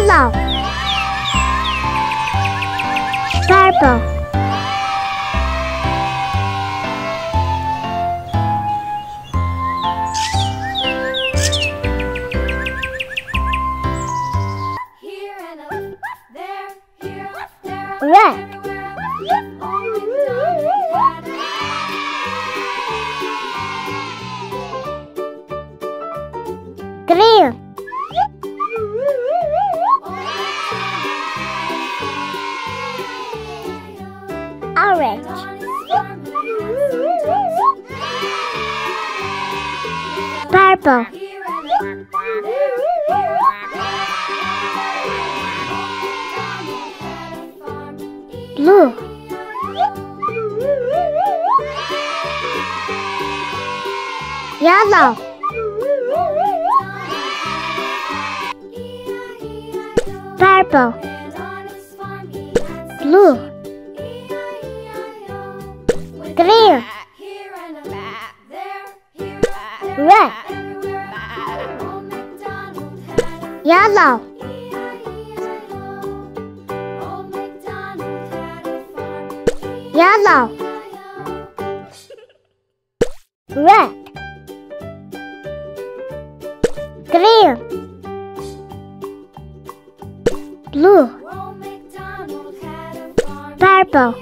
Yellow. Purple. Red. Green. Orange. Purple. Blue. Yellow. Purple. Blue. Green. Red. Yellow. Yellow. Red. Green. Blue. Purple.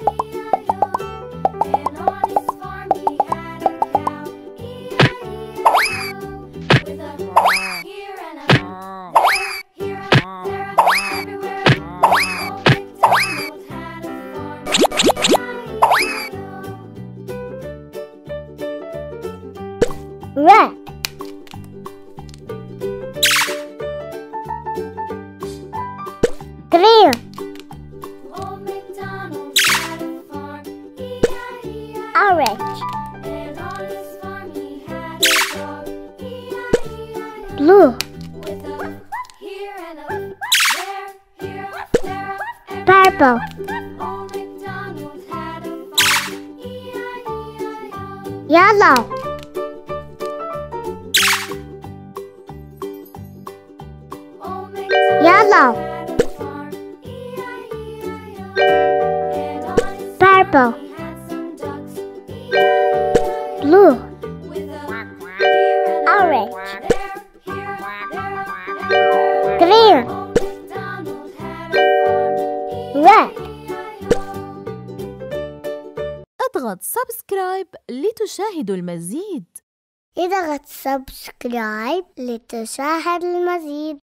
Red. Green. Orange. Blue. Purple. Yellow. Yellow. Purple. Blue. Orange. Green. Red. اضغط سبسكرايب لتشاهدوا المزيد. اضغط سبسكرايب لتشاهد المزيد.